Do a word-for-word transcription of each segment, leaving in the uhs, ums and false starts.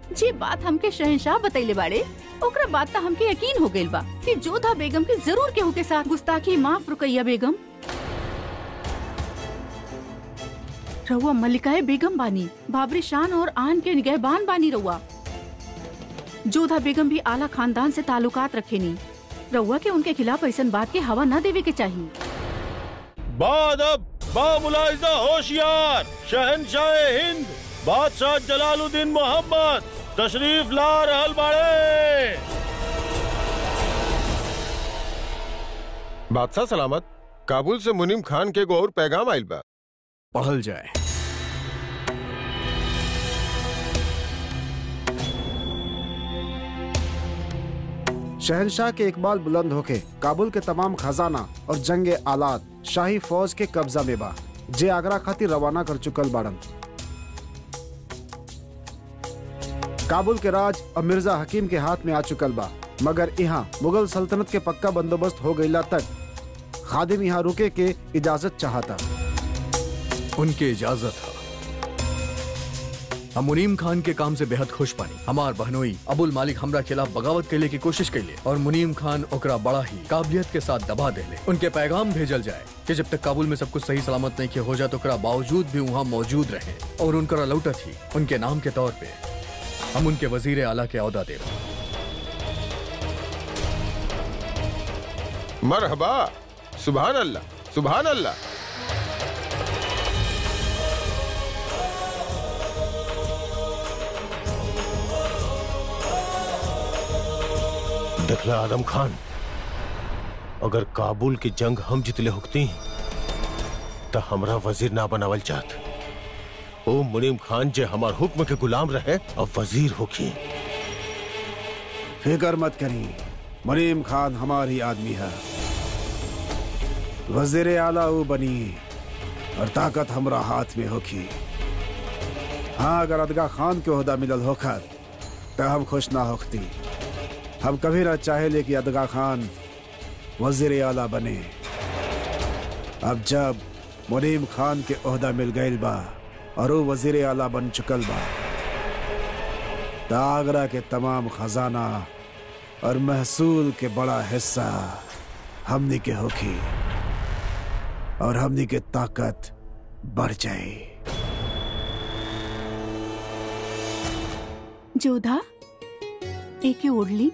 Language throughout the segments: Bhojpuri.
जे बात हमके शहंशाह बतैले बाड़े ओकरा बात त हमके यकीन हो गइल बा कि जोधा बेगम के जरूर केहू के साथ गुस्ताखी माफ रुकैया बेगम। रउआ मल्लिकाए बेगम बानी, बाबरी शान और आन के निगहबान बानी रउआ। जोधा बेगम भी आला खानदान से ताल्लुकात रखेनी। रउआ के उनके खिलाफ ऐसन बात के हवा न देवे के चाहिए। बादब बामुलाइजा होशियार शहंशाह हिंद बादशाह जलालुद्दीन मोहम्मद तशरीफ ला रहल बाड़े। बादशाह सलामत। काबुल से मुनीम खान के एगो और पैगाम आइल बा, पढ़ल जाए। शहंशाह के इकबाल बुलंद होके काबुल के तमाम खजाना और जंगे आलात शाही फौज के कब्जा में बा, जे आगरा खातिर रवाना कर चुकल बाड़न। काबुल के राज अब मिर्जा हकीम के हाथ में आ चुकल बा, मगर यहाँ मुगल सल्तनत के पक्का बंदोबस्त हो गईला तक खादिम यहाँ रुके के इजाजत चाहता। उनके इजाजत है। हम मुनीम खान के काम से बेहद खुश पानी। हमार बहनोई अबुल मालिक हमरा खिलाफ बगावत कैले की कोशिश कैले और मुनीम खान ओकरा बड़ा ही काबिलियत के साथ दबा देले। उनके पैगाम भेजल जाए कि जब तक काबुल में सब कुछ सही सलामत नहीं किया हो जाए तो ओकरा बावजूद भी वहाँ मौजूद रहे और उनका लौटत ही उनके नाम के तौर पे हम उनके वजीर आला के औहदा दे रहे। मरहबा, सुभान अल्लाह, सुभान अल्लाह। देखला आदम खान, अगर काबुल की जंग हम जितले होती तो हमरा वजीर ना बनावल चाहत। ओ मुनीम खान जे हमार हुक्म के गुलाम रहे अब वजीर होखी। फिक्र मत करी, मुनीम खान हमारी आदमी है। वजीर आला वो बनी और ताकत हमरा हाथ में होखी। हाँ, अगर अदगा खान के ओहदा मिलल होकर तो हम खुश ना होती। हम कभी ना चाहे कि अदगा खान वजीर आला बने। अब जब मुनीम खान के ओहदा मिल गईल बा और वो वजीर आला बन चुकल बा, तो आगरा के तमाम खजाना और महसूल के बड़ा हिस्सा हमनी के होखी और हमनी के ताकत बढ़ जाए। जोधा एक ओढ़ली।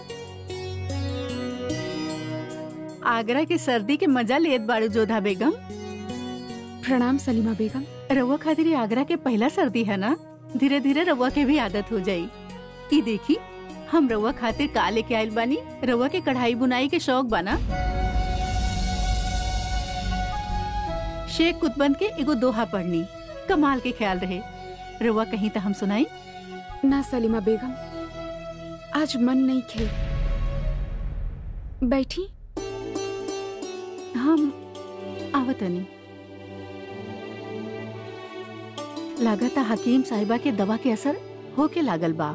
आगरा के सर्दी के मजा लेत बाड़ू जोधा बेगम। प्रणाम सलीमा बेगम। रउआ खातिर आगरा के पहला सर्दी है ना, धीरे धीरे रउआ के भी आदत हो जाई। ई देखी हम रउआ खातिर का लेके आइल बानी। रउआ के कढ़ाई बुनाई के शौक बाना। शेख कुतबंद के एगो दोहा पढ़नी, कमाल के ख्याल रहे। रउआ कहीं तो हम सुनाई। ना सलीमा बेगम, आज मन नहीं खे। बैठी। हम आवतनी। लागता हकीम साहिबा के दवा के असर होके लागल बा।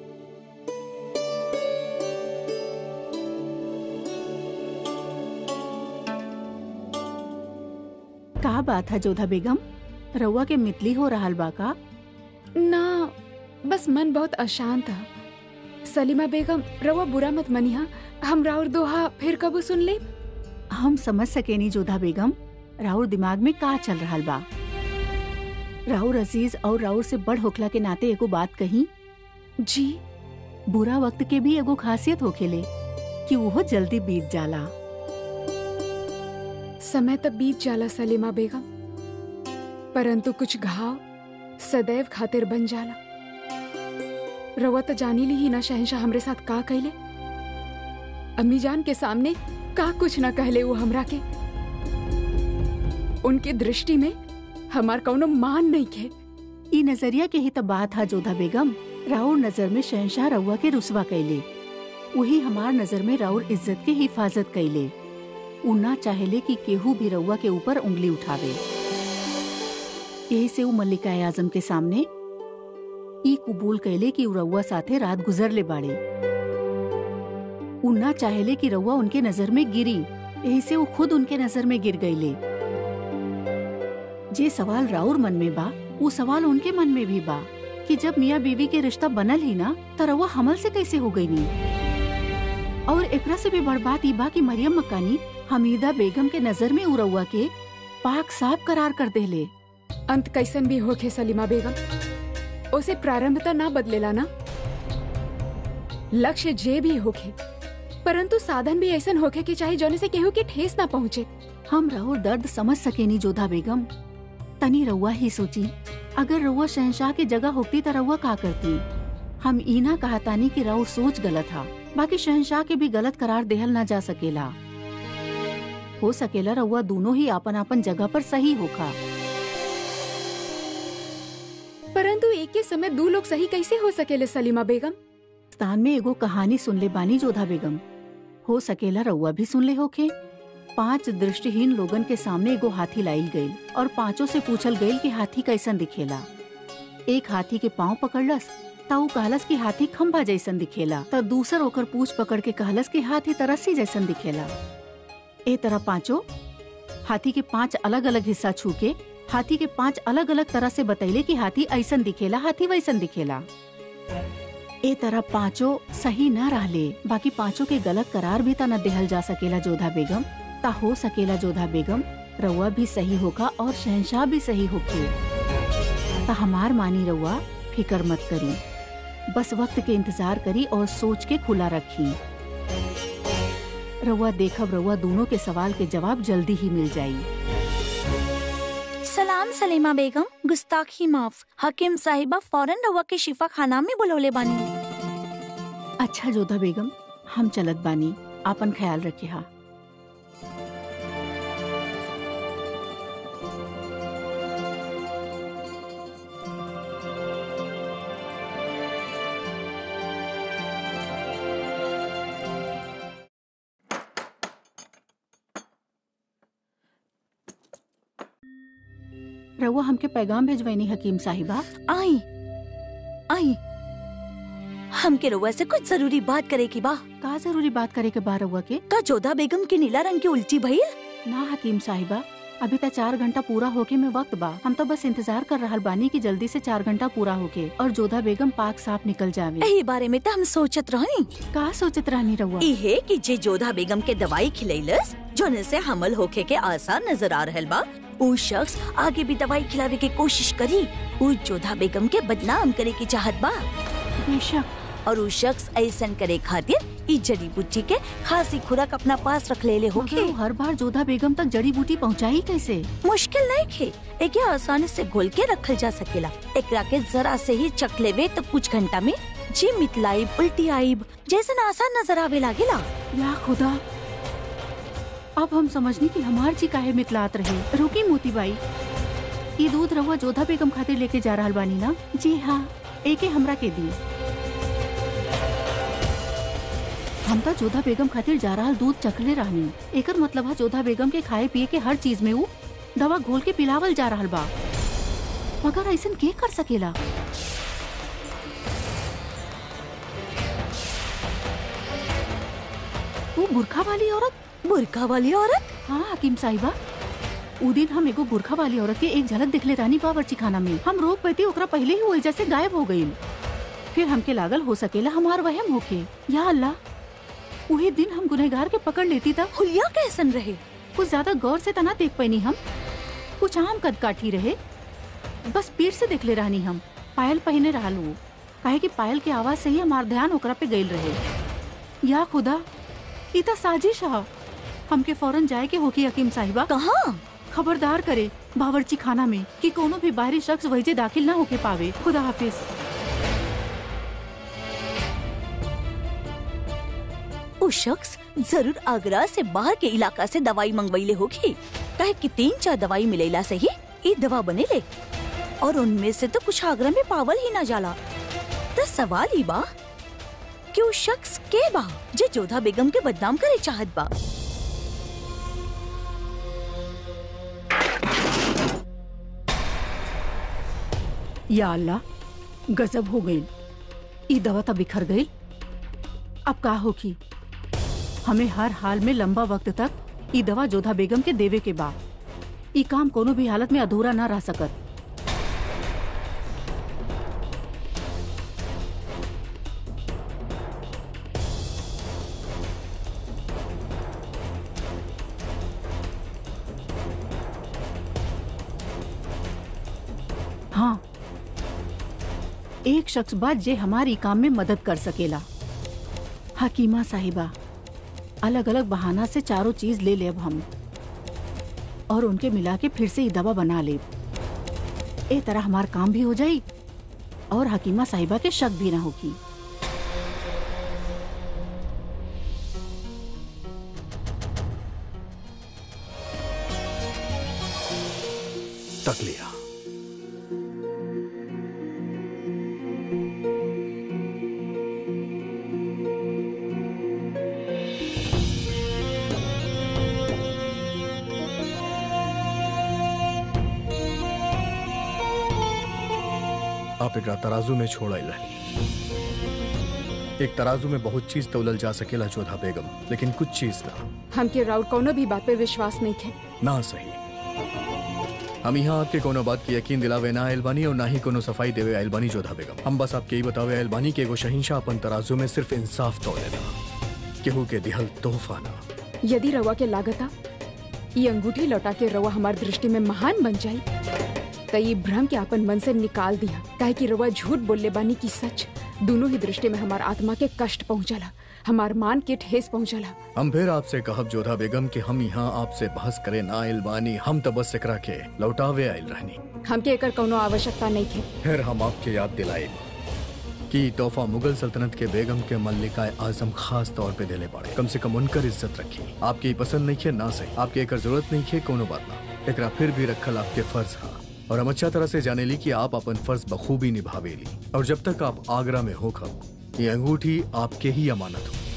का बात है जोधा बेगम, रउआ के मितली हो रहल बा का? ना, बस मन बहुत अशांत है। सलीमा बेगम, रउआ बुरा मत मनिहा। हम राउर दोहा फिर कबू सुन ले। हम समझ सकेनी जोधा बेगम, राउर दिमाग में का चल रहल बा। राउर अजीज और राउर से बड़ होखला के नाते एगो बात कही। जी। बुरा वक्त के भी एगो खासियत होखेले कि वो जल्दी बीत जाला। समय तब बीत जाला सलीमा बेगम, परंतु कुछ घाव सदैव खातिर बन जाला। रउआ तो जानी ली ही ना शहंशाह हमरे साथ का कहले। अम्मी जान के सामने का कुछ ना कहले वो हमरा के। उनके दृष्टि में हमार कौनो मान नहीं खे। ई नजरिया के ही तो बात है जोधा बेगम। राउर नजर में शहंशाह रउआ के रुसवा कैले, वही हमार नजर में राउर इज्जत के हिफाजत कैले। उ ना चाहेले कि केहू भी रउआ के ऊपर उंगली उठावे। यही से उ मल्लिका आजम के सामने ई कबूल कैले कि रउआ साथे रात गुजर ले बाड़े। उ ना चाहेले कि रउआ उनके नजर में गिरी, यही से उ खुद उनके नजर में गिर गईले। जे सवाल राउर मन में बा, वो सवाल उनके मन में भी बा। कि जब मियाँ बीवी के रिश्ता बनल ही ना तो रउआ हमल से कैसे हो गई नहीं। और एकरा से भी बड़ बात ई बा कि मरियम मकानी हमीदा बेगम के नजर में उ रउआ के पाक साफ करार कर देले। अंत कैसन भी होखे सलीमा बेगम, उसे प्रारंभता ना बदलेला ना। लक्ष्य जे भी होखे, परंतु साधन भी ऐसन होखे कि चाहे जोने से केहू के ठेस ना पहुँचे। हम राउर दर्द समझ सकेनी जोधा बेगम। तनी रउआ ही सोची, अगर रउआ शहंशाह की जगह होती तो रउआ का करती। हम ई ना कहतानी कि राउर सोच गलत था, बाकी शहंशाह के भी गलत करार देहल ना जा सकेला। हो सकेला रउआ दोनों ही आपन आपन जगह पर सही होखा। परंतु एक के समय दो लोग सही कैसे हो सकेले सलीमा बेगम? स्थान में एगो कहानी सुन ले बानी जोधा बेगम, हो सकेला रउआ भी सुन ले होखे। पांच दृष्टिहीन लोगन के सामने एगो हाथी लाइल गईल और पांचों से पूछल गईल कि हाथी कैसन दिखेला। एक हाथी के पाँव पकड़लस ता उ कहलस कि हाथी खम्भा जैसन दिखेला, त दूसर ओकर पूछ पकड़ के कहलस कि हाथी तरस्सी जैसन दिखेला। ए तरह पांचों हाथी के पांच अलग अलग हिस्सा छू के हाथी के पांच अलग अलग तरह से बतैले कि हाथी ऐसन दिखेला, हाथी वैसन दिखेला। ए तरह पांचों सही न रहले, बाकी पांचों के गलत करार भी ता न देहल जा सकेला जोधा बेगम। ता हो सकेला जोधा बेगम रउआ भी सही होगा और शहंशाह भी सही होके। ता हमार मानी रउआ फिकर मत करी, बस वक्त के इंतजार करी और सोच के खुला रखी। रउआ देखब रउआ दोनों के सवाल के जवाब जल्दी ही मिल जाई। सलाम सलीमा बेगम, गुस्ताखी माफ। हकीम साहिबा फौरन रउआ के शिफा खाना में बुलौले बानी। अच्छा जोधा बेगम, हम चलत बानी, आपन ख्याल रखे। हा रउआ हमके पैगाम भेजवैनी हकीम साहिबा। आई आई हमके रउआ से कुछ जरूरी बात करे की बा। का जरूरी बात करे के बा रउआ के? का जोधा बेगम के नीला रंग की उल्टी भइल? ना हकीम साहिबा, अभी तक चार घंटा पूरा होके में वक्त बा। हम तो बस इंतजार कर रहल बानी कि जल्दी से चार घंटा पूरा होके और जोधा बेगम पाक साफ निकल जावे। यही बारे में तो हम सोचत रहनी। का सोचत रहनी रउआ? इहे कि जे जोधा बेगम के दवाई खिलैलस जोने से हमल होके के आसार नजर आ रहल बा, उ शख्स आगे भी दवाई खिलावे के कोशिश करी। उ जोधा बेगम के बदनाम करे की चाहत बा। बेशक। और उ शख्स ऐसन करे खातिर ई जड़ी बूटी के खासी खुराक अपना पास रख लेले होके। मगर हर बार जोधा बेगम तक जड़ी बूटी पहुंचाई कैसे? मुश्किल नहीं खे, एके आसानी से घोल के रखल जा सकेला। एकरा के जरा से ही चख लेवे तो कुछ घंटा में जी मितलाइब, उल्टी आइब जैसन आसान नजर आवे लागेला। या खुदा, अब हम समझनी कि हमार जी काहे मितलात रहे। रुकी मोती बाई, ये दूध रहुआ जोधा बेगम खातिर लेके जा रहल बानी ना? जी हाँ, एके हमरा के दी। हम तो जोधा बेगम खातिर जा रहल दूध चखले रहनी। एकर मतलब है जोधा बेगम के खाए पिए के हर चीज में ऊ दवा घोल के पिलावल जा रहल बा। मगर ऐसन के कर सकेला? वो बुरखा वाली औरत? बुरखा वाली औरत? हाँ हकीम साहिबा, उ दिन हम एगो बुरखा वाली औरत के एक झलक दिखले रानी बावर्ची खाना में। हम रोक पैती ओकरा पहले ही वही जैसे गायब हो गई। फिर हमके लागल हो सकेला हमार वहम होके। या अल्लाह, वही दिन हम गुनहगार के पकड़ लेती था। हुलिया कैसन रहे? कुछ ज्यादा गौर से तना देख पैनी हम, कुछ आम कद काठी रहे, बस पीठ से देखले रहनी हम। पायल पहने रहल वो, काहे कि पायल के आवाज से ही हमार ध्यान ओकरा पे गईल रहे। या खुदा, ई त साजिश है। हमके फौरन जाए के होकी हकीम साहिबा। कहाँ? खबरदार करे बावर्ची खाना में कि कोनो भी बाहरी शख्स वहीजे दाखिल ना होके पावे। खुदा हाफिज। वो शख्स जरूर आगरा से बाहर के इलाका से दवाई मंगवाइले होगी, काहे कि तीन चार दवाई मिलेला से ही ई दवा बनेले और उनमें से तो कुछ आगरा में पावल ही ना जाला। तो सवाल ही बा कि वो शख्स के बा जे जोधा बेगम के बदनाम करे चाहत बा। या अल्लाह, गजब हो गई। ई दवा तो बिखर गई। अब का होगी? हमें हर हाल में लंबा वक्त तक ई दवा जोधा बेगम के देवे के बा। ई काम कोनो भी हालत में अधूरा ना रह सकत। एक शख्स बा जे हमारी काम में मदद कर सकेला। हकीमा साहिबा, अलग अलग बहाना से चारों चीज ले लेब हम और उनके मिला के फिर से ये दवा बना लेब। ए तरह हमार काम भी हो जाई और हकीमा साहिबा के शक भी ना होगी। तक लिया। आप एक तराजू में छोड़ आइल रहनी। एक तराजू में बहुत चीज तौलल जा सकेला जोधा बेगम, लेकिन कुछ चीज ना। हमके राउर कोनो भी बात पे विश्वास नहीं थे। ना सही। हम यहाँ आपके कोनो बात की यकीन दिलावे ना आइल बानी और ना ही कोनो सफाई देवे आइल बानी जोधा बेगम। हम बस आपके ही बतावे आइल बानी कि एगो शहिंशाह अपन तराजू में सिर्फ इंसाफ तौलेला, केहू के दिहल तोहफा ना। यदि रवा के लागता ये अंगूठी लौटा के रवा हमार दृष्टि में महान बन जाई तो ये भ्रम के अपन मन से निकाल दिया, काहे कि रवा झूठ बोलले बानी की सच दोनों ही दृष्टि में हमार आत्मा के कष्ट पहुंचला, हमार मान के ठेस पहुंचला। हम फिर आपसे कहब जोधा बेगम कि हम यहाँ आपसे बहस करे ना आइल बानी, हम तो बस एकरा के लौटावे आइल रहनी। हमके एकर कोनो आवश्यकता नहीं थे। फिर हम आपके याद दिलाए कि तोहफा मुगल सल्तनत के बेगम के मल्लिका आजम खास तौर पे देले पड़े। कम से कम उनकर इज्जत रखी। आपकी पसंद नहीं खे ना सही, आपके एकर जरूरत नहीं खे कोनो बात ना, एकरा फिर भी रखल आपके फर्ज हा और हम अच्छा तरह से जाने ली कि आप अपन फर्ज बखूबी निभावेली। और जब तक आप आगरा में हो खब, ये अंगूठी आपके ही अमानत हो।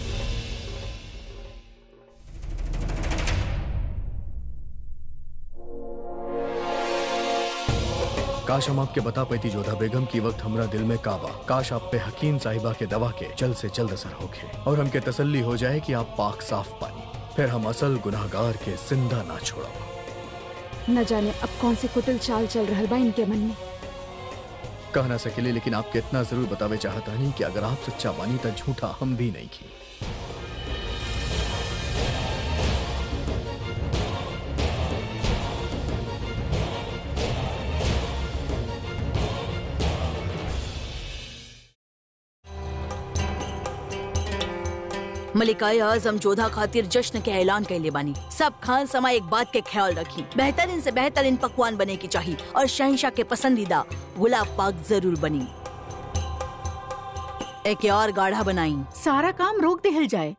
काश हम आपके बता पाती जोधा बेगम की वक्त हमरा दिल में काबा। काश आप पे हकीम साहिबा के दवा के जल्द से जल्द असर होके और हमके तसल्ली हो जाए कि आप पाक साफ पानी, फिर हम असल गुनाहगार के जिंदा ना छोड़ा। न जाने अब कौन से कुटिल चाल चल रहा बा इनके मन में। कह ना सकेले, लेकिन आपके इतना जरूर बतावे चाहता नहीं कि अगर आप सच्चा बानी तो झूठा हम भी नहीं की। मलिकाए आजम जोधा खातिर जश्न के ऐलान कैले बानी। सब खान समा एक बात के ख्याल रखी, बेहतरीन से बेहतरीन पकवान बने की चाहिए और शहंशाह के पसंदीदा गुलाब पाक जरूर बनी। एक और गाढ़ा बनाई। सारा काम रोक देहल जाए।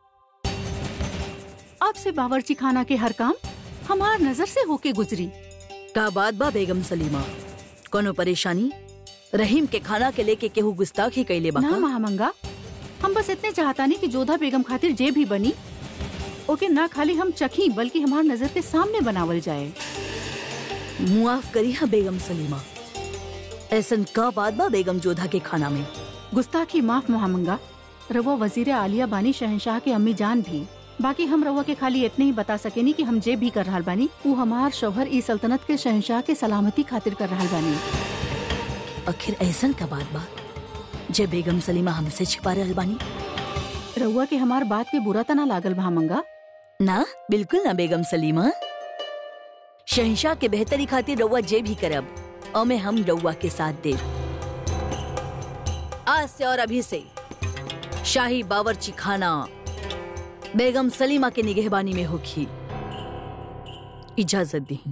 अब से बावर्ची खाना के हर काम हमार नजर से होके गुजरी। का बात बा बेगम सलीमा, कोनो परेशानी? रहीम के खाना के लेके केहू गुस्ताखी कैले बा? ना महामंगा, हम बस इतने चाहता नहीं कि जोधा बेगम खातिर जे भी बनी ओके ना खाली हम चखी बल्कि हमार नजर के सामने बनावल जाए। मुआफ करी हा बेगम सलीमा, ऐसन का बात बा बेगम जोधा के खाना में? गुस्ताखी माफ महामंगा। रवा वजीर आलिया बानी शहंशाह के अम्मी जान भी। बाकी हम रवा के खाली इतने ही बता सकेनी कि हम जे भी कर रहा बानी वो हमार शौहर ई सल्तनत के शहंशाह के सलामती खातिर कर रहा बानी। आखिर ऐसन का बात बा जे बेगम सलीमा हमसे छिपा रहल बानी? रउआ के हमार बात के बुरा तना लागल महामंगा? ना बिल्कुल ना बेगम सलीमा, शहंशाह के बेहतरी खातिर रउआ जे भी करब और मैं हम रउआ के साथ दे। आज से और अभी से शाही बावर्ची खाना बेगम सलीमा के निगहबानी में होगी। इजाजत दी।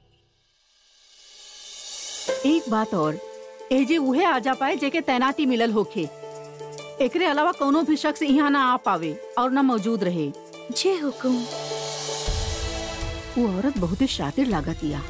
एक बात और, एजे उहे आ जा पाए जेके तैनाती मिलल होखे। एकरे अलावा कोनो भी शख्स यहाँ ना आ पावे और ना मौजूद रहे। जे हुकुम। वो औरत बहुत ही शातिर लागतिया।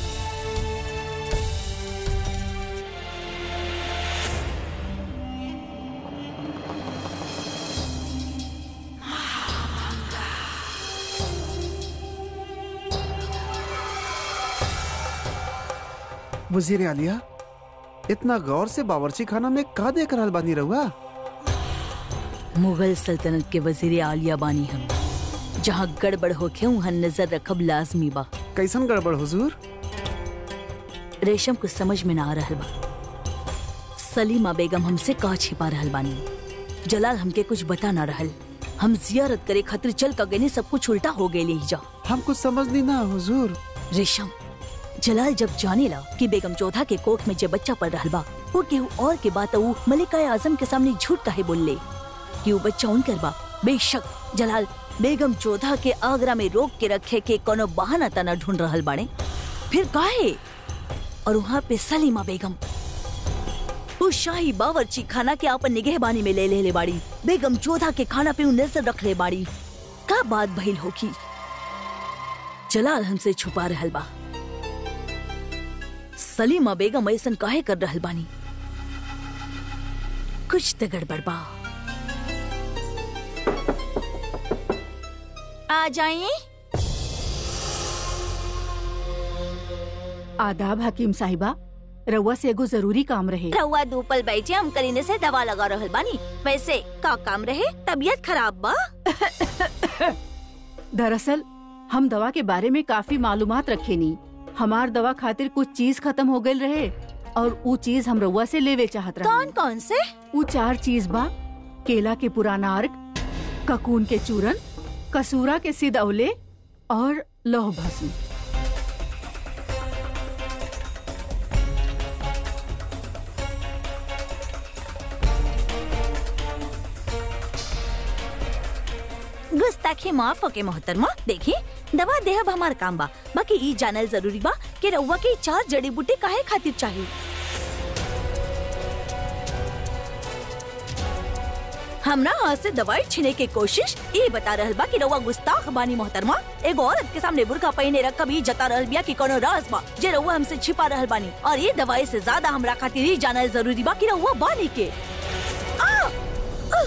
वजीर आलिया, इतना गौर से बावर्ची खाना में का देख रहल बानी रहुआ? मुगल सल्तनत के वजीर आलिया बानी हम। जहाँ गड़बड़ होके वहाँ नजर रखब लाजमी बा। कैसन गड़बड़ हुजूर? रेशम कुछ समझ में ना आ रहल बा। सलीमा बेगम हमसे का छिपा रहल बानी। जलाल हमके कुछ बता ना रहल। हम जियारत करे खातिर चल का गए, सब कुछ उल्टा हो गए ले जा। हम कुछ समझ नहीं ना हुजूर। रेशम, जलाल जब जाने ला कि बेगम जोधा के कोख में जे बच्चा पड़ रहल बा वो केहू और के बात वो मलिका आजम के सामने झूठ काहे बोले कि वो बच्चा उन करबा। बेशक जलाल बेगम जोधा के आगरा में रोक के रखे के कोनो बहाना तना ढूंढ रहल बाड़े, फिर काहे? और वहाँ पे सलीमा बेगम वो शाही बावर्ची खाना के आपन निगहबानी में ले ले ले बाड़ी, बेगम जोधा के खाना पे नजर रख ले बाड़ी। का बात भइल होगी? जलाल हमसे छुपा रहल बा। सलीमा बेगम ऐसन काहे कर रहल बानी? कुछ तो गड़बड़ बा। आ जाइए। आदाब हकीम साहिबा, रउआ से एगो जरूरी काम रहे। रउआ दो पल बैठे, हम करीने से दवा लगा रहल बानी। वैसे का काम रहे? तबीयत खराब बा? दरअसल हम दवा के बारे में काफी मालूमात रखे नी। हमार दवा खातिर कुछ चीज खत्म हो गई रहे और वो चीज हम रउआ से लेवे चाहत रहे। कौन कौन से? वो चार चीज बा, केला के पुराना अर्क, ककून के चूरन, कसूरा के सिदौले और लौह भस्म। गुस्ताखी माफ होके मोहतरमा। देखी दवा देहब हमार काम बा, बाकी ई जानल जरूरी बा कि रउआ के चार जड़ी बूटी काहे खातिर चाहिए। हमरा हाथ से दवाई छीने के कोशिश ये बता रहल बा कि रउआ गुस्ताख बानी मोहतरमा। एगो औरत के सामने बुर्का पहने रख कभी जता रहल बिया कि कोनो राज बा जे रउआ हमसे छिपा रहल बानी, और ये दवाई से ज्यादा हमरा खातिर ई जानल जरूरी बा कि रउआ बानी के। आ! आ!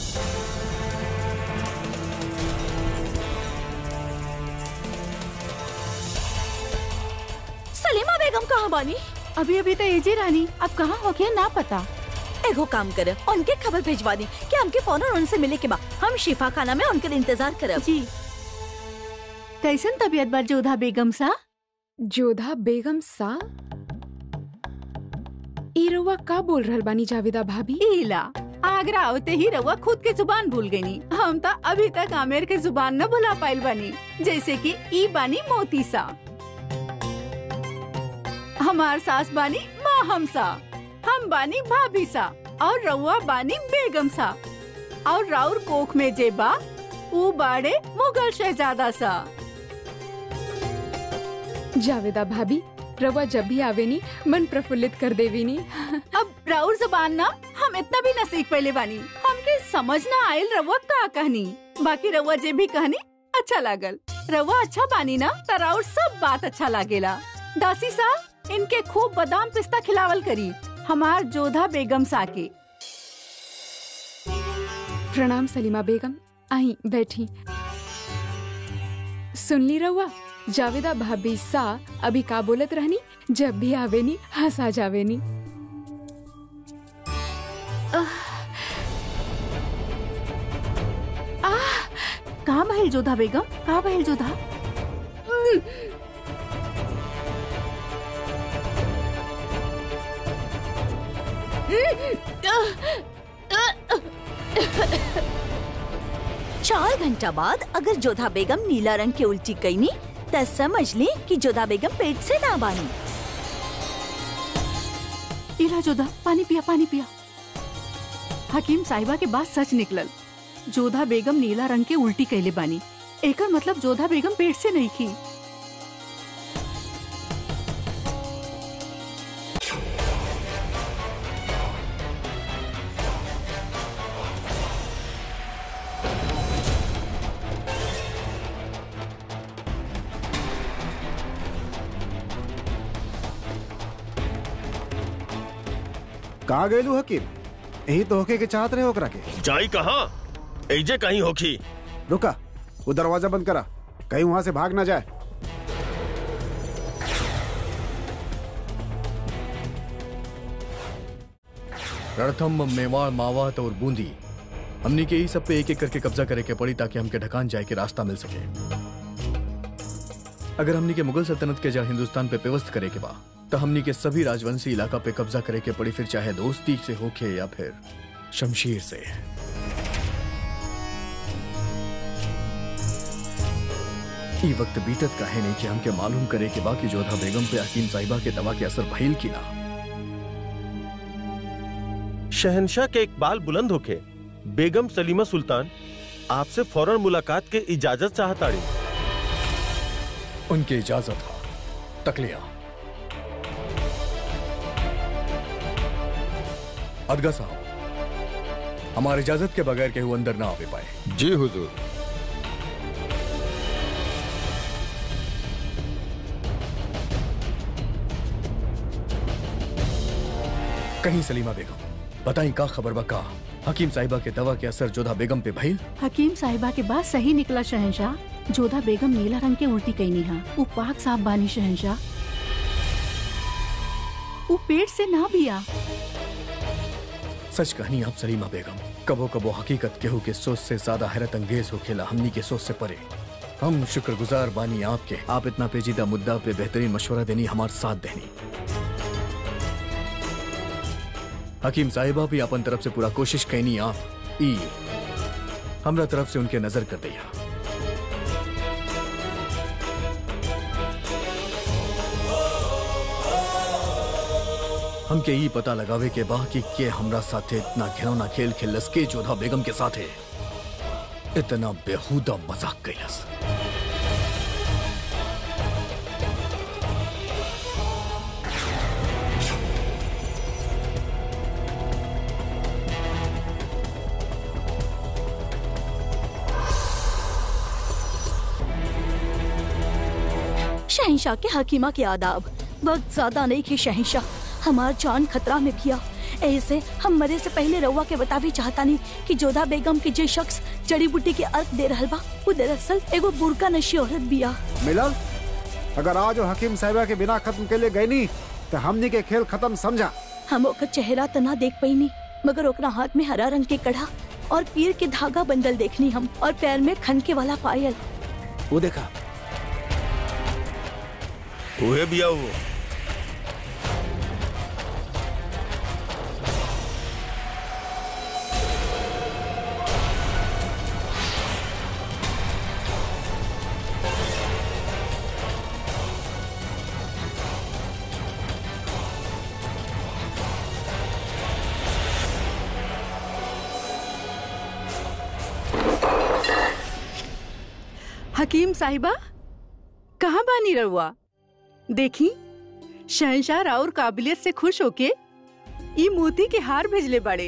सलीमा बेगम कहाँ बानी? अभी अभी तो एजे रानी, अब कहाँ हो गया ना पता। एगो काम करे, उनके खबर भेजवा दी कि हमके फौरन उनसे मिले के बा। हम शिफा खाना में उनके इंतजार करब। जी। कैसन तबीयत बा जोधा बेगम सा? जोधा बेगम सा? ई रउआ का बोल रहल बानी जावेदा भाभी? इला आगरा आवते ही रउआ खुद के जुबान भूल गई। हम तो अभी तक आमेर के जुबान न भुला पाइल बानी। जैसे कि ई बानी मोती सा, हमार सास बानी माहम सा, हम बानी भाभी सा, और रउआ बानी बेगम सा, और राउर कोख में जेबा ऊ बाड़े मुगल शहजादा सा। जावेदा भाभी रउआ जब भी आवेनी मन प्रफुल्लित कर देवीनी। अब राउर जबान ना हम इतना भी न सीख पहले बानी, हमके समझ ना आयल रउआ का कहनी। बाकी रउआ जे भी कहनी अच्छा लागल। रउआ अच्छा बानी ना त राउर सब बात अच्छा लागेला। दासी सा इनके खूब बादाम पिस्ता खिलावल करी, हमार जोधा बेगम सा के। प्रणाम सलीमा बेगम, आई बैठी। सुनली रउआ जावेदा भाभी सा अभी का बोलत रहनी? जब भी आवेनी हंसा जावेनी। आह, का भइल जोधा बेगम, का भइल जोधा? चार घंटा बाद अगर जोधा बेगम नीला रंग के उल्टी कईनी त समझ ली कि जोधा बेगम पेट से ना बानी। इला जोधा, पानी पिया, पानी पिया। हकीम साहिबा के बात सच निकलल। जोधा बेगम नीला रंग के उल्टी कैले बानी, एकर मतलब जोधा बेगम पेट से नहीं थी। कहाँ गयलू हकीम? यही तो होके के चाहत रहे ओकरा के। जाई कहाँ? एजे कहीं होखी। रुका, वो दरवाजा बंद करा, कहीं वहां से भाग ना जाए। रणथम, मेवाड़, मावात और बूंदी, हमनी के ही सब पे एक एक करके कब्जा करे के पड़ी ताकि हमके ढकान जाए के रास्ता मिल सके। अगर हमनी के मुगल सल्तनत के जड़ हिंदुस्तान पे पेवस्त करे के बा तो हमनी के सभी राजवंशी इलाका पे कब्जा करे के पड़ी, फिर चाहे दोस्ती से होके या फिर शमशीर से। ई वक्त बीतत काहे नहीं कि हमके मालूम करे के बाकी जोधा बेगम पे हकीम साहिबा के दवा के असर भइल की ना। शहंशाह के इकबाल बुलंद होके बेगम सलीमा सुल्तान आपसे फौरन मुलाकात के इजाजत चाहताड़ी। उनकी इजाजत हा तकलिया। अदगा साहब, हमारी इजाजत के बगैर केहू अंदर ना आवे पाए। जी हुजूर। कहीं सलीमा बेगम बताई का खबर बा का हकीम साहिबा के दवा के असर जोधा बेगम पे भइल? हकीम साहिबा के बात सही निकला शहंशाह। जोधा बेगम नीला रंग के उल्टी कईनी हा। उ पाक साफ बानी शहंशाह। उ पेट से ना बिया। सच कहनी आप सलीमा बेगम, कबो कबो हकीकत केहू के सोच से ज्यादा हैरत अंगेज होखेला हमनी के सोच से परे। हम शुक्रगुजार बानी आपके, आप इतना पेचीदा मुद्दा पे बेहतरीन मशवरा देनी, हमारे साथ देनी। हकीम साहिबा भी अपन तरफ से पूरा कोशिश कैनी, आप ई हमरा तरफ से उनके नजर कर दिया। हमके ई पता लगावे के बा कि के हमरा साथे इतना घिनौना खेल खेलस के जोधा बेगम के साथे इतना बेहुदा मजाक कैलस। शहंशाह के हकीमा के आदाब। वक्त ज्यादा नहीं कि शहंशाह, हमार जान खतरा में भिया। ऐसे हम मरे से पहले रउआ के बतावी चाहता नहीं कि जोधा बेगम के जे शख्स जड़ी बूटी के अर्थ दे रहल बा वो दरअसल एगो बुरका नशी औरत बिया। मिलल, अगर आज वो हकीम साहिबा के बिना खत्म के लिए गई नहीं तो हमनी के खेल खत्म समझा। हम ओकर चेहरा तो ना देख पैनी, मगर ओकरा हाथ में हरा रंग के कड़ा और पीर के धागा बंडल देखनी हम, और पैर में खनके वाला पायल। वो देखा, उहे बिया वो। हकीम साहिबा, कहाँ बानी रहुआ? देखी, शहंशाह राउर काबिलियत से खुश होके ई मोती के हार भेजले बड़े।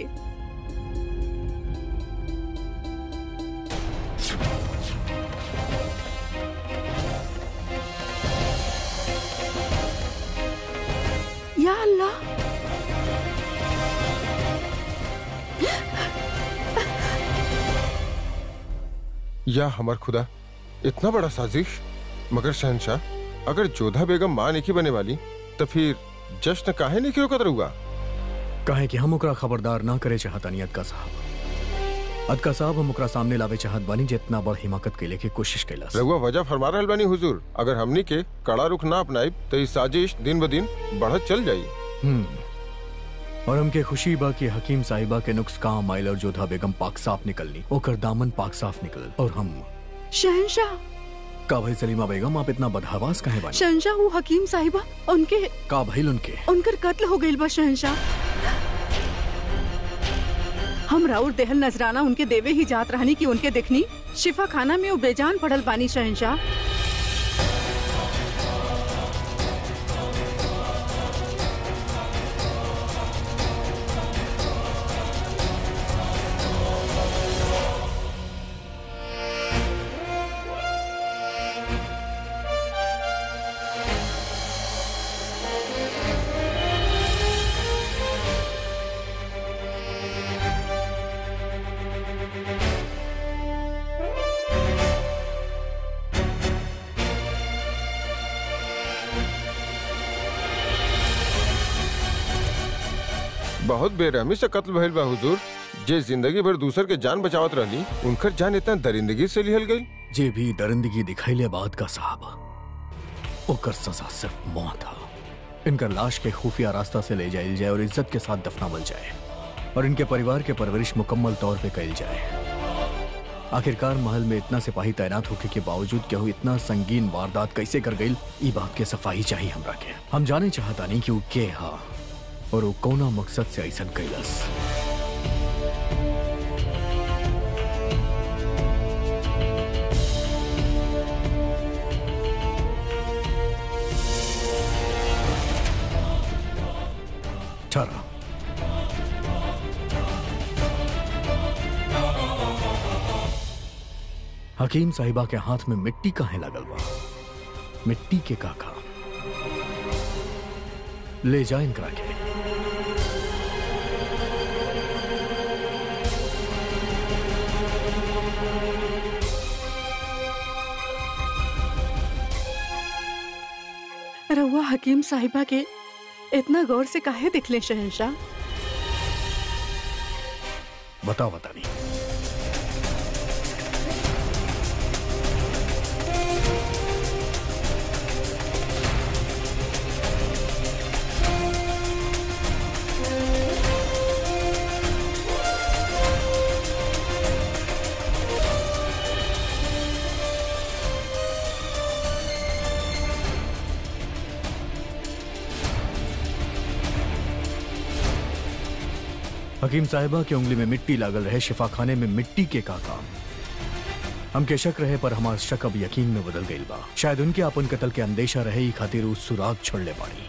या अल्लाह, या हमार खुदा, इतना बड़ा साजिश। मगर शहंशाह, अगर जोधा बेगम मां नहीं बने वाली तो फिर जश्न काहे नहीं रोकत रहुआ? कहे कि हम ओकरा खबरदार ना करे चाहता नहीं अदका साहब। अदका साहब, हम ओकरा सामने लावे चाहत बानी जितना बड़ हिमाकत के लेके कोशिश कैला। रहुआ वजह फरमा रहल बानी हुजूर, अगर हमनी के कड़ा रुख ना अपनाइब तो ये साजिश दिन ब दिन बढ़त चल जाई। हम्म, और हमके खुशी बा कि हकीम साहिबा के नुक्स काम आइल और जोधा बेगम पाक साफ निकलनी, ओकर दामन पाक साफ निकल। और हम शहंशाह, का भाई सलीमा बेगम, आप इतना बदहवास काहे बानी? शहंशाह वो हकीम साहिबा उनके का भाई उनके उनकर कत्ल हो गइल बा शहंशाह। हम राउर देहल नजराना उनके देवे ही जात रहनी कि उनके देखनी शिफा खाना में वो बेजान पड़ल बानी शहंशाह। बहुत बेरहमी से कत्ल भइल बा हुजूर। जे जिंदगी भर दूसर के जान बचावत रहली, उनकर जान इतना दरिंदगी से लिहल गई। जे भी दरिंदगी दिखाइले बाद का साहब, ओकर सजा सिर्फ मौत है। इनकर लाश के खुफिया रास्ता से ले जाइल जाए और इज्जत के साथ दफनावल जाए, और इनके परिवार के परवरिश मुकम्मल तौर पे कैल जाए। आखिरकार महल में इतना सिपाही तैनात होके के बावजूद केहू इतना संगीन वारदात कैसे कर गई, ई बात के सफाई चाहिए हमरा के। हम जाने चाहता नहीं कि वो के हा और वो कौना मकसद से ऐसा कैलस। ठहरा, हकीम साहिबा के हाथ में मिट्टी काहे लगल बा? मिट्टी के काका ले जाए इनकरा के। रउआ हकीम साहिबा के इतना गौर से काहे दिखले शहंशाह? बताओ बता नहीं। हकीम साहिबा के उंगली में मिट्टी लागल रहे, शिफा खाने में मिट्टी के का काम। हमके शक रहे पर हमार शक अब यकीन में बदल गई बा। शायद उनके अपन कत्ल के अंदेशा रहे ही खातिर उस सुराग छोड़ले बाड़ी।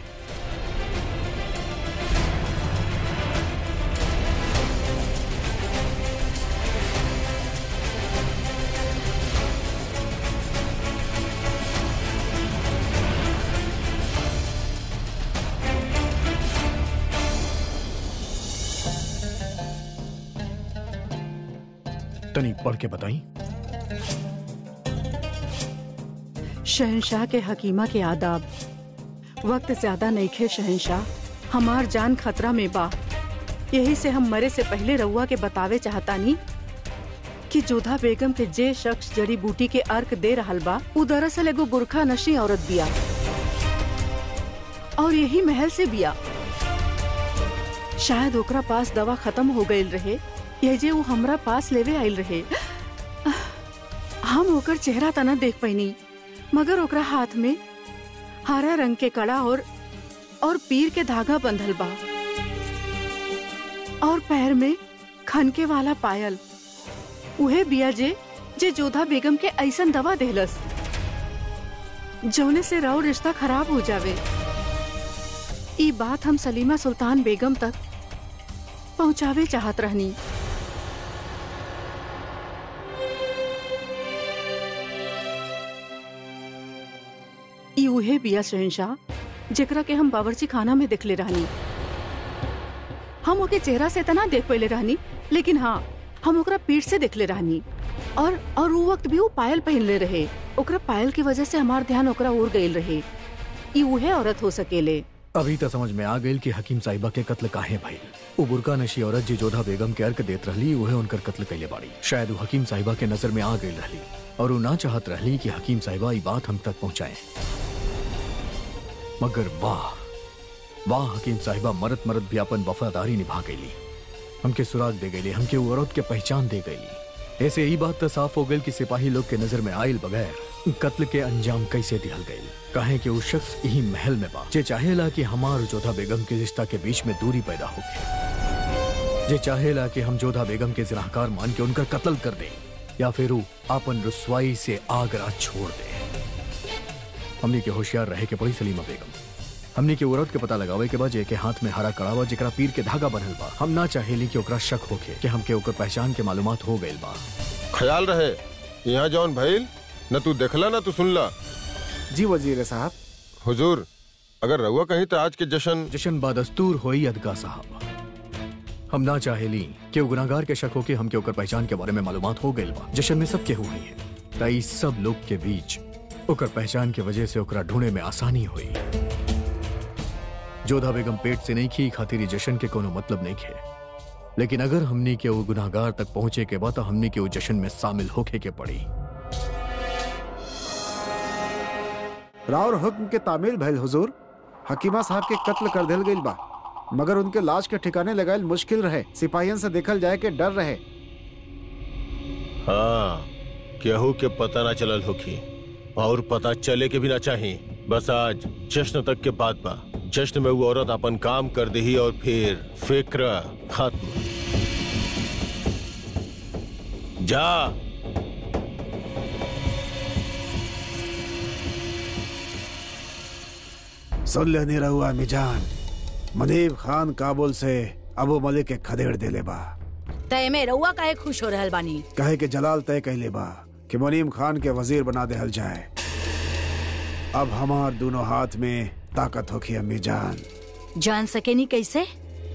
तनी पढ़ के बताई। शहंशाह के हकीमा के आदाब। वक्त ज्यादा नहीं खे शहंशाह, हमार जान खतरा में बा। यही से हम मरे से पहले रउआ के बतावे चाहतानी कि जोधा बेगम के जे शख्स जड़ी बूटी के अर्क दे रहल बा उ दरअसल एगो बुरखा नशी औरत बिया और यही महल से बिया। शायद ओकरा पास दवा खत्म हो गईल रहे, ये जे वो हमरा पास लेवे आयल रहे। हम ओकर चेहरा तना देख पैनी, मगर ओकरा हाथ में हरा रंग के कड़ा और और पीर के धागा बंधल बा और पैर में खनके वाला पायल। उहे बिया जे जे जोधा बेगम के ऐसन दवा देहलस जौने से राव रिश्ता खराब हो जावे। ई बात हम सलीमा सुल्तान बेगम तक पहुंचावे चाहत रहनी। ई उहे बिया शहंशाह जेकरा के हम बावर्ची खाना में देखले रहनी। हम ओके चेहरा से तना देख पहले रहनी, लेकिन हाँ हम ओकरा पीठ से देखले रहनी और और वो वक्त भी वो पायल पहनले रहे। ओकरा पायल की वजह से हमार ध्यान ओकरा उड़ गईल रहे। ई उहे औरत हो सकेले। अभी तो समझ में आ गई कि हकीम साहिबा के कत्ल काहे भइल। वो बुरका नशी औरत जी जोधा बेगम के अर्क देत रहली, उहे उनकर कत्ल कैले बाड़ी। शायद वो हकीम साहिबा के नजर में आ गई रहली और वो ना चाहत रहली कि हकीम साहिबा ये बात हम तक पहुंचाए। मगर वाह वाह, हकीम साहिबा मरत मरत भी अपन वफादारी निभा गईली। हमके सुराग दे गईली, हमके वो औरत के पहचान दे गईली। ऐसे ही बात तो साफ हो गई कि सिपाही लोग के नजर में आयल बगैर कत्ल के अंजाम कैसे दिहल गई। कहे कि वो शख्स यही महल में बा जे चाहेला कि हमार जोधा बेगम के रिश्ता के बीच में दूरी पैदा होके, जे चाहेला कि हम जोधा बेगम के जिनाहकार मान के उनका कत्ल कर दे या फिर वो आपन रुसवाई से आगरा छोड़ दे। हमने के होशियार रहे के पड़ी सलीमा बेगम। हमने के औरत के पता लगावे के बाद जे के हाथ में हरा कड़ावा जेकरा पीर के धागा बनल बा। हम ना चाहेली कि ओकरा शक होके कि हमके ओकर पहचान के मालूमात हो गइल बा। ख्याल रहे यहाँ जौन भइल न तू देखला न तू सुनला। जी वजीर साहब। हुजूर, अगर रहुआ कहीं तो आज के जश्न जश्न बादस्तूर होई अदगा साहब। हम ना चाहेली कि वो गुनाहगार के शक होके हमके ओकर पहचान के बारे में मालूमात हो गइल बा। जश्न में सबके हुई है ताई सब लोग के बीच ओकर पहचान के वजह से ओकरा ढूंढे में आसानी हुई। जोधा बेगम पेट से नहीं खी खातिर जश्न के कोनो मतलब नहीं खे, लेकिन अगर हमने के वो गुनाहगार तक पहुंचे के बाद तो हमने के वो जश्न में शामिल होके के पड़ी। राउर हुक्म के तामील भइल हुजूर। हकीमा साहब के कत्ल कर दिल गइल बा, मगर उनके लाश के ठिकाने लगाइल मुश्किल रहे। सिपाहियन से देखल जाए के डर रहे। हाँ, केहू के पता ना चलल होखी और पता चले के भी ना चाहिए। बस आज जश्न तक के बाद बा। जश्न में वो औरत अपन काम कर दही और फिर फिक्र खत्म। जा। सुन लेनी रहुआ मिजान, मुनीब खान काबुल से अबू मलिक के खदेड़ देले बा। तय में रउआ काहे खुश हो रहल बानी? कहे के जलाल तय कहले बा कि मुनीम खान के वजीर बना देहल जाए। अब हमार दोनों हाथ में ताकत होखी अम्मी जान। जान सकेनी कैसे?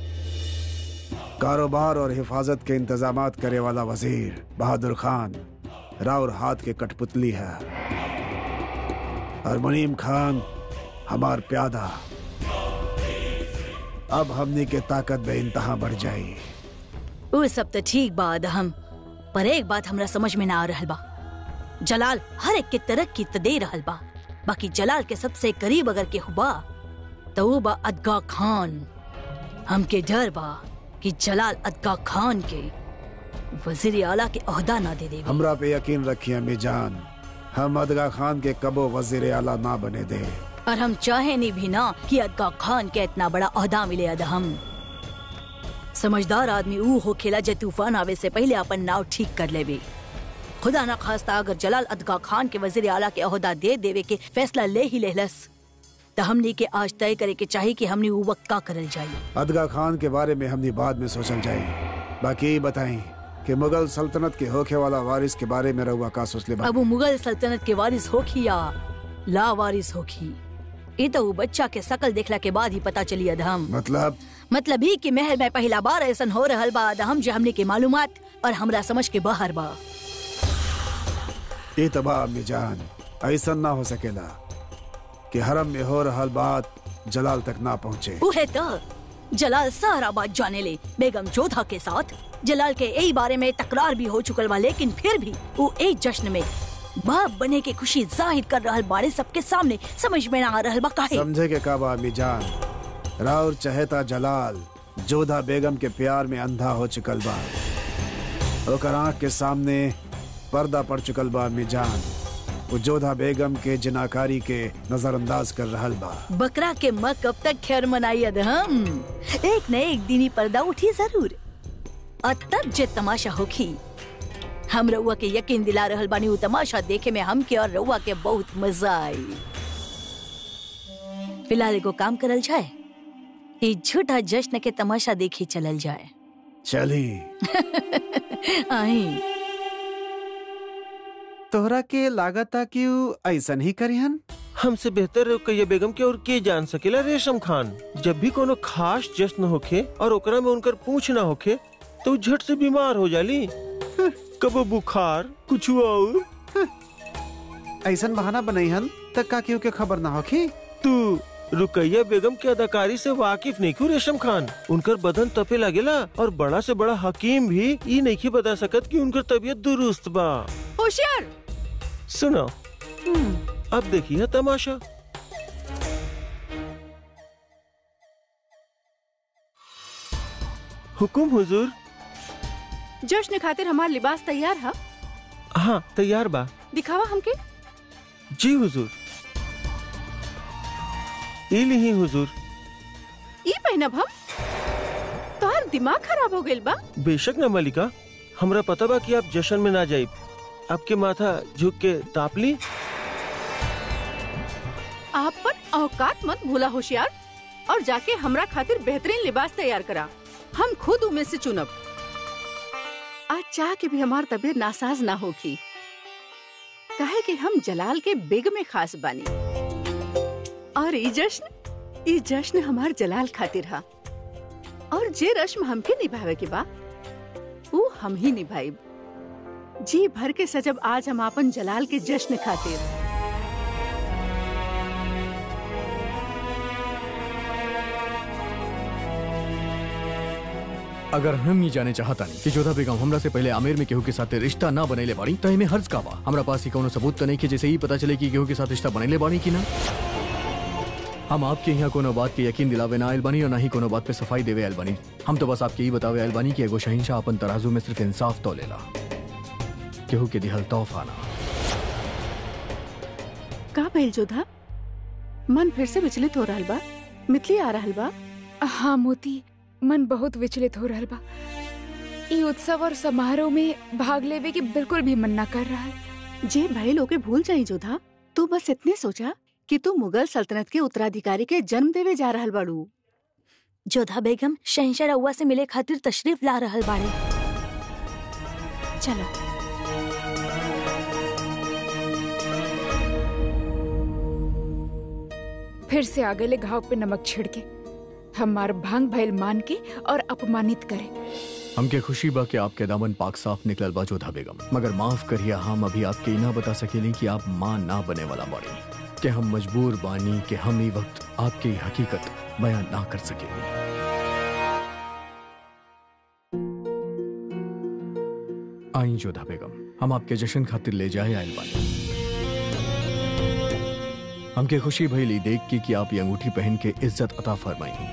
कारोबार और हिफाजत के इंतजामात करे वाला वजीर बहादुर खान राउर हाथ के कठपुतली है, और मुनीम खान हमार प्यादा। अब हमने के ताकत बे इंतहा बढ़ जाई। वो सब तो ठीक बात हम, पर एक बात हमरा समझ में ना आ रहल बा। जलाल हर एक के तरक्की त दे रहल बा, बाकी जलाल के सबसे करीब अगर के हुआ तो वो बा अदगा खान। हमके डर बा कि जलाल अदगा खान के वजीर आला के ओहदा ना दे दे। हमरा पे यकीन रखिए अम्मी जान, हम अदगा खान के कबो वजीर आला ना बने दे। और हम चाहे नहीं भी ना कि अदगा खान के इतना बड़ा ओहदा मिले। अदहम समझदार आदमी ऊ हो खेला जे तूफान आवे से पहले अपन नाव ठीक कर लेवे। खुदा ना खास्ता अगर जलाल अदगा खान के वजीर आला के ओहदा दे देवे के फैसला ले ही लेहलस, तो हमनी के आज तय करे के चाहिए कि हमनी ऊ वक्त का करल जाए। अदगा खान के बारे में हमनी बाद में सोचल जाए। बाकी बताएं कि मुगल सल्तनत के होखे वाला वारिस के बारे में रहुआ का सोच ले? अब वो मुगल सल्तनत के वारिस होखी या ला वारिस होखी, ये तो वो बच्चा के शकल देखला के बाद ही पता चली। अदहम मतलब मतलब ही कि महल में पहला बार ऐसन हो रहल बा अदहम जे हमने के मालूमात और हमरा समझ के बाहर बा। ये तबा अम्मी जान, ऐसा ना हो सकेला कि हरम में हो रहल बात जलाल तक ना पहुँचे। उहे तो जलाल सारा बात जाने ले। बेगम जोधा के साथ जलाल के यही बारे में तकरार भी हो चुकल बा, लेकिन फिर भी वो एक जश्न में बाप बने के खुशी जाहिर कर रहल बाड़े सबके सामने। समझ में ना आ रहल बा काहे? समझे के का बा अम्मी जान, राउर चहेता जलाल जोधा बेगम के प्यार में अंधा हो चुकल बा। ओकर आँख के सामने पर्दा पड़ चुकल बा अम्मी जान। वो जोधा बेगम के जनाकारी के नजरअंदाज कर रहल बा। बकरा के माँ कब तक खैर मनाई अदहम? एक न एक दिन ही पर्दा उठी जरूर, और तब जे तमाशा होखी। हम रउआ के यकीन दिला रहल बानी वो तमाशा देखे में हमके और रउआ के बहुत मजा आई। फिलहाल एगो काम करल जाए, ये झूठा जश्न के तमाशा देखी चलल जाए। चली। आई तोहरा के लागता कि ऐसन ही करिहन? हमसे बेहतर रुकैया बेगम के और के जान सकेला रेशम खान। जब भी कोनो खास जश्न होखे और ओकरा में उनकर पूछ ना होखे तो झट से बीमार हो जाली। कबो बुखार कुछ और। ऐसन बहाना बनैहन तक का केहू के खबर ना होखी। तू रुकैया बेगम के अदाकारी से वाकिफ नहीं क्यों रेशम खान? उनकर बदन तपे लगेला और बड़ा से बड़ा हकीम भी ये नहीं बता सकत कि उनकर तबीयत दुरुस्त बा। होशियार सुनो, अब देखिए तमाशा। हुकुम हुजूर। जश्न खातिर हमार लिबास तैयार है? हाँ तैयार बा। दिखावा हमके। जी हुजूर। ई लिही हुजूर। ई पहनब हम? तोहर दिमाग खराब हो गइल बा? बेशक न मलिका, हमरा पता बा कि आप जश्न में ना जाइब। आपके माथा झुक के ताप ली। आप पर औकात मत भूला होशियार, और जाके हमरा खातिर बेहतरीन लिबास तैयार करा। हम खुद उमें से चुनब। आज चाह के भी हमार तबीयत नासाज ना होगी, काहे कि हम जलाल के बेग में खास बानी। और ई जश्न ई जश्न हमार जलाल खातिर हा, और जे रस्म हमके निभावे के बा वो हम ही निभाइब। जी भर के सजब आज हम अपन जलाल के जश्न खातिर। अगर हम ये जाने चाहता नहीं कि जोधा बेगम हमरा से पहले आमेर में केहू के साथ रिश्ता ना बनेले बाड़ी, तो हमें हर्ज का बा। हमरा पास ही कोनो सबूत तो नहीं कि जैसे ही पता चले कि केहू के साथ रिश्ता बनेले बाड़ी की ना। हम आपके यहाँ कोनो बात के यकीन दिलावे ना आयल बानी और ना ही कोनो बात पे सफाई देवे आयल बानी। हम तो बस आपके ही बतावे आयल बानी कि एगो शहंशाह अपन तराजू में सिर्फ इंसाफ तो लेला, केहू के दिहल तोहफा ना। का भइल जोधा? मन फिर से विचलित हो रहल बा? मितली आ रहल बा? हाँ मोती, मन बहुत विचलित हो रहल बा। ई उत्सव और समारोह में भाग लेवे की बिल्कुल भी मन ना कर रहा है। जे भाई लोग के भूल जाई जोधा, तू बस इतने सोचा कि तू मुगल सल्तनत के उत्तराधिकारी के जन्म देवे जा रहल बाड़ू। जोधा बेगम शहंशाह रउआ से मिले खातिर तशरीफ ला रहल बाड़े। चलो। फिर से आगे ले घाव पे नमक छिड़के हमार भांग भैल मान के और अपमानित करे। हमके खुशी बा कि आपके दामन पाक साफ निकलल बा जोधा बेगम, मगर माफ करिए हम अभी आपके इना बता सकेली कि आप माँ ना बने वाला बाड़ी, कि हम मजबूर बानी कि हम ई वक्त आपकी हकीकत बयान ना कर सकेली। आई जोधा बेगम, हम आपके जश्न खातिर ले जाए आयल बानी। हमके खुशी भइली देख के कि आप ये अंगूठी पहन के इज्जत अता फरमाई।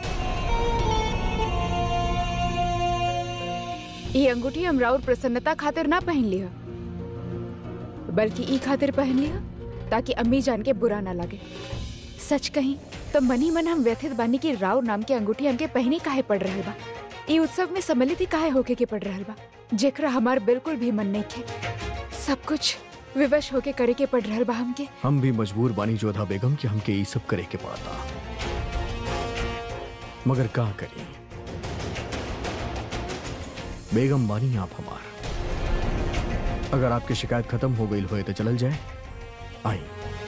ये अंगूठी हम राउर प्रसन्नता खातिर ना पहन लिया, बल्कि ई खातिर पहन लिया ताकि अम्मी जान के बुरा ना लगे। सच कहीं तो मनी मन हम व्यथित बानी कि राउर नाम के अंगूठी हमके पहने काहे पड़ रहल बा। ई उत्सव में सम्मिलित ही काहे होके के पड़ रहल बा, जेकरा हमार बिल्कुल भी मन नहीं थे। सब कुछ विवश होके करे के पड़ रहल बा हमके। हम भी मजबूर बानी जोधा बेगम कि हमके ये सब करे के पड़ता, मगर का करी। बेगम बानी आप हमार, अगर आपकी शिकायत खत्म हो गई हो तो चलल जाए। आई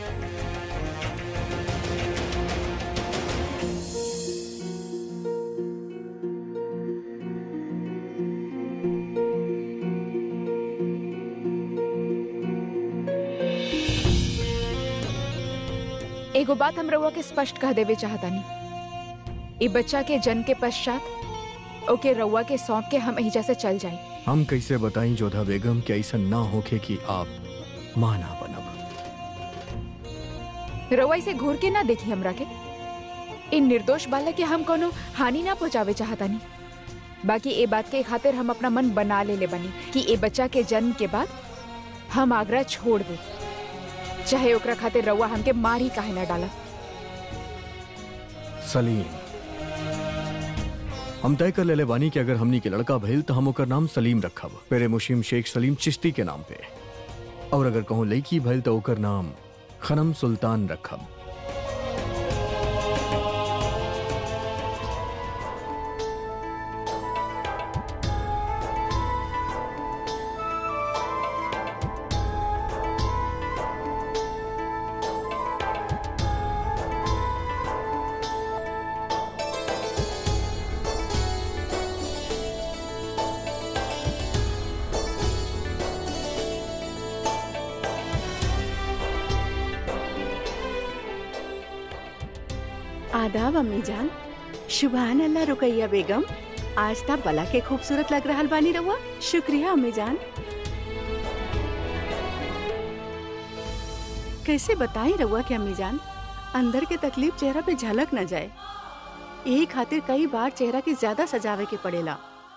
एगो बात हम रउआ के स्पष्ट कह देवे चाहतानी। ई बच्चा के जन्म के पश्चात ओके रउआ के सौंप के हम एहिजा से चल जाए। हम कैसे बताएं जोधा बेगम कि ऐसा ना होके कि आप मां ना बनब। रउआ इसे घूर के ना देखी हमरा के। इन निर्दोष बालक के हम कोनो हानि ना पहुंचावे चाहतानी। बाकी ए बात के खातिर हम अपना मन बना ले ले बनी कि ए बच्चा के जन्म के बाद हम आगरा छोड़ दे, चाहे ओकरा खातिर रउआ हमके मार ही काहे ना डाला। सलीम, हम तय कर ले बानी कि अगर हमनी के लड़का भइल तो हम ओकर नाम सलीम रखब, पेरे मुशीम शेख सलीम चिश्ती के नाम पे। और अगर कहूँ लड़की भइल तो ओकर नाम खनम सुल्तान रखब। आदाब अम्मी जान। शुभान अल्लाह रुकैया बेगम, आज ता बला के खूबसूरत लग रहल बानी रउआ। शुक्रिया अम्मी जान। कैसे बताई रउआ के अम्मी जान, अंदर के तकलीफ चेहरा पे झलक न जाए, यही खातिर कई बार चेहरा की ज्यादा सजावे के पड़ेला।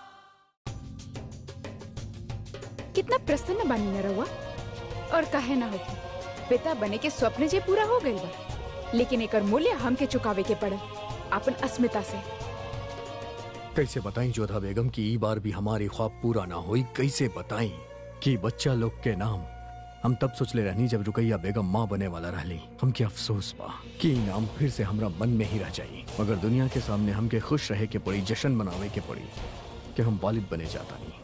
कितना प्रसन्न बानी न रउआ, और कहे ना होगी पिता बने के स्वप्न जे पूरा हो गइल बा, लेकिन एकर मूल्य हमके चुकावे के पड़ल अपन अस्मिता से। कैसे बताई जोधा बेगम कि ई बार भी हमारी ख्वाब पूरा ना हुई। कैसे बताई कि बच्चा लोग के नाम हम तब सोचले रहनी जब रुकैया बेगम माँ बने वाला रहली। हमके अफसोस बा कि ई नाम फिर से हमरा मन में ही रह जाई, मगर दुनिया के सामने हमके खुश रहे के पड़ी, जश्न मनावे के पड़ी कि हम वालिद बने जाता नहीं।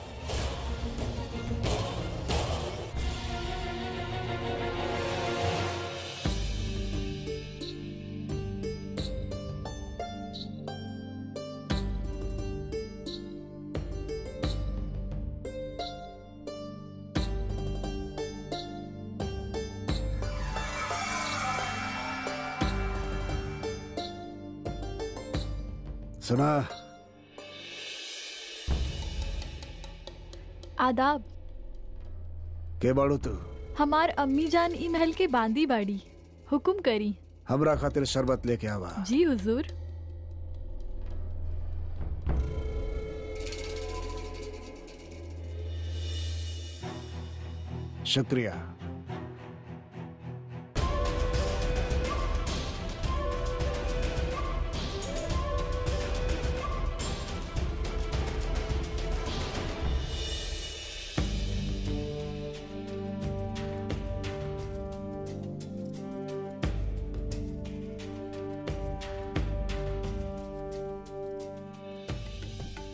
सुना? आदाब। के बाड़ू तू? हमार अम्मी जान ई महल के बांदी बाड़ी, हुकुम करी। हमरा खातिर शरबत लेके आवा। जी हुजूर। शुक्रिया।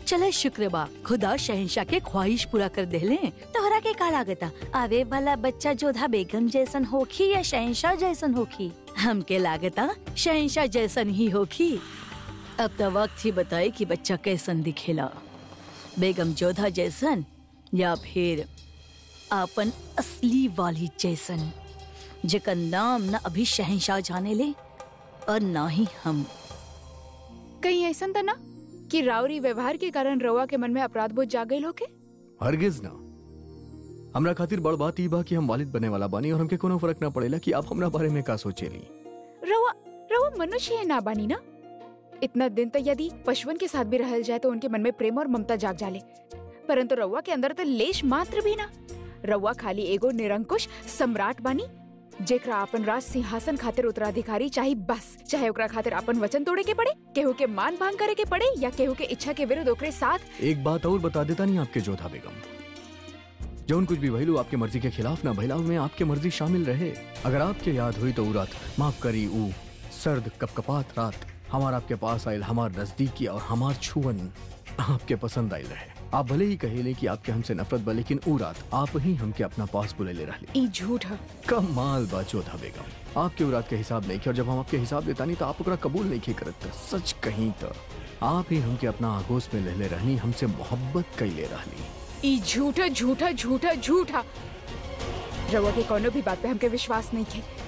चले शुक्र बा खुदा शहंशाह के ख्वाहिश पूरा कर देले। तोहरा के का लागता आवे वाला बच्चा जोधा बेगम जैसन होखी या शहंशाह जैसन होखी? हमके लागता शहंशाह जैसन ही होखी। अब तो वक्त ही बताए कि बच्चा कैसन दिखेला, बेगम जोधा जैसन या फिर आपन असली वाली जैसन, जेकर नाम न अभी शहंशाह जाने ले और ना ही हम। कहीं ऐसा था ना कि राउरी व्यवहार के कारण रवा के मन में अपराध बोध जाग गई होके? हरगिज ना। हमरा खातिर बड़ बात ई बा कि हम वालिद बने वाला बानी और हमके कोनो फर्क ना पड़ेला कि आप हमरा बारे में का सोचेली। रवा रवा मनुष्य है ना बानी ना। इतना दिन तक यदि पशुओं के साथ भी रहल जाए तो उनके मन में प्रेम और ममता जाग जाले, परंतु रवा के अंदर तो लेश मात्र भी ना। रवा खाली एगो निरंकुश सम्राट बानी जेकरा अपन राज सिंहासन खातिर उत्तराधिकारी चाहिए बस, चाहे ओकरा खातिर अपन वचन तोड़े के पड़े, केहू के मान भांग करे के पड़े या केहू के इच्छा के विरुद्ध ओकरे साथ। एक बात और बता देता नहीं आपके जोधा बेगम, जौन कुछ भी भइलू आपके मर्जी के खिलाफ ना भइला, में आपके मर्जी शामिल रहे। अगर आपके याद हुई तो उ रात माफ करी उ सर्द कपकपात रात हमार आपके पास आयल, हमार नजदीकी और हमार छुअन आपके पसंद आयल रहे। आप भले ही कहेले कि आपके हमसे नफरत बा, लेकिन उ रात आप ही हमके अपना पास बुलेले रहले। ई झूठ है। कमाल बा जोधा बेगम, आपके उ रात के हिसाब नहीं किया और जब हम आपके हिसाब देता नहीं तो आप ओकरा कबूल नहीं करत। सच कहीं तो आप ही हमके अपना आगोश में लेले रहनी, हमसे मोहब्बत कैले रहली। ई झूठा झूठा झूठा झूठा। रवा के कोनो भी बात पे हमके विश्वास नहीं है।